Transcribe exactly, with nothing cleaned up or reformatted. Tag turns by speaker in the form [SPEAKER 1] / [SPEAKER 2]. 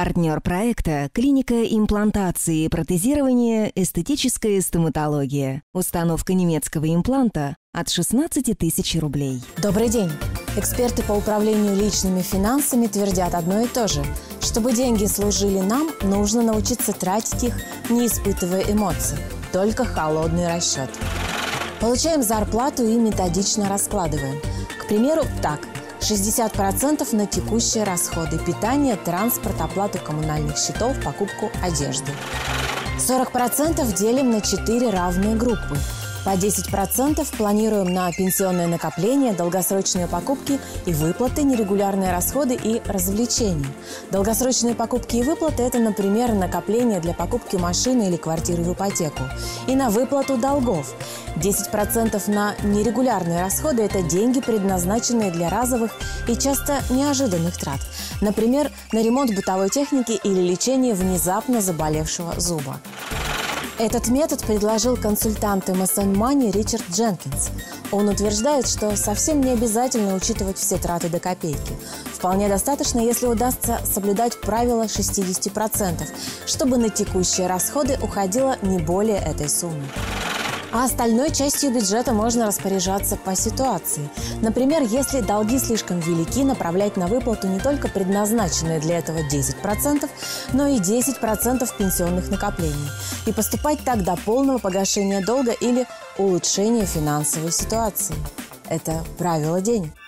[SPEAKER 1] Партнер проекта – клиника имплантации и протезирования «Эстетическая стоматология». Установка немецкого импланта от шестнадцати тысяч рублей.
[SPEAKER 2] Добрый день! Эксперты по управлению личными финансами твердят одно и то же. Чтобы деньги служили нам, нужно научиться тратить их, не испытывая эмоций. Только холодный расчет. Получаем зарплату и методично раскладываем. К примеру, так. шестьдесят процентов на текущие расходы – питание, транспорт, оплату коммунальных счетов, покупку одежды. сорок процентов делим на четыре равные группы. По десять процентов планируем на пенсионное накопление, долгосрочные покупки и выплаты, нерегулярные расходы и развлечения. Долгосрочные покупки и выплаты – это, например, накопление для покупки машины или квартиры в ипотеку. И на выплату долгов. десять процентов на нерегулярные расходы – это деньги, предназначенные для разовых и часто неожиданных трат. Например, на ремонт бытовой техники или лечение внезапно заболевшего зуба. Этот метод предложил консультант эм эс эн Money Ричард Дженкинс. Он утверждает, что совсем не обязательно учитывать все траты до копейки. Вполне достаточно, если удастся соблюдать правило шестидесяти процентов, чтобы на текущие расходы уходило не более этой суммы. А остальной частью бюджета можно распоряжаться по ситуации. Например, если долги слишком велики, направлять на выплату не только предназначенные для этого десять процентов, но и десять процентов пенсионных накоплений. И поступать так до полного погашения долга или улучшения финансовой ситуации. Это правило денег.